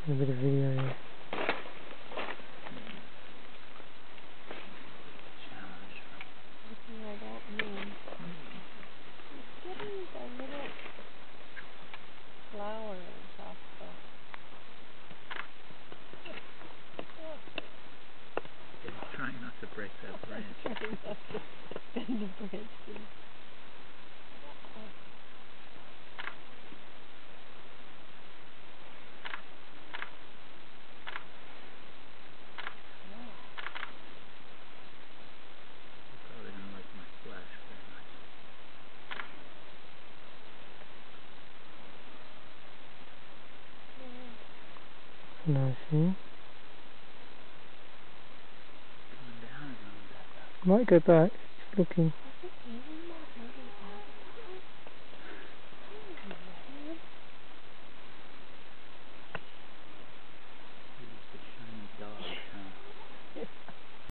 A bit of video, yeah. Challenge. Looking right at me. He's getting the little flowers off the... Yeah, he's trying not to break that branch. Trying not to bend the branch. Uh-oh. Wow. You're probably going to like my splash very much. Nice, yeah. Coming down or going back up? Might go back. He's looking.